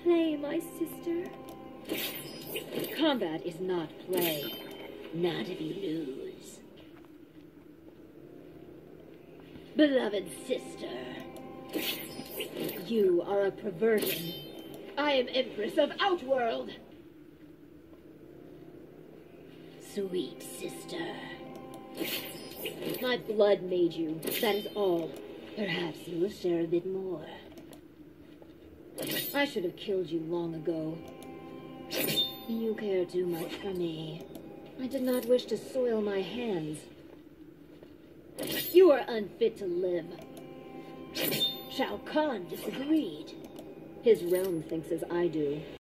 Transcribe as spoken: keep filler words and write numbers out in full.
play, my sister? Combat is not play. Not if you lose. Beloved sister, you are a perversion. I am Empress of Outworld. Sweet sister. My blood made you, that is all. Perhaps you will share a bit more. I should have killed you long ago. You care too much for me. I did not wish to soil my hands. You are unfit to live. Shao Kahn disagreed. His realm thinks as I do.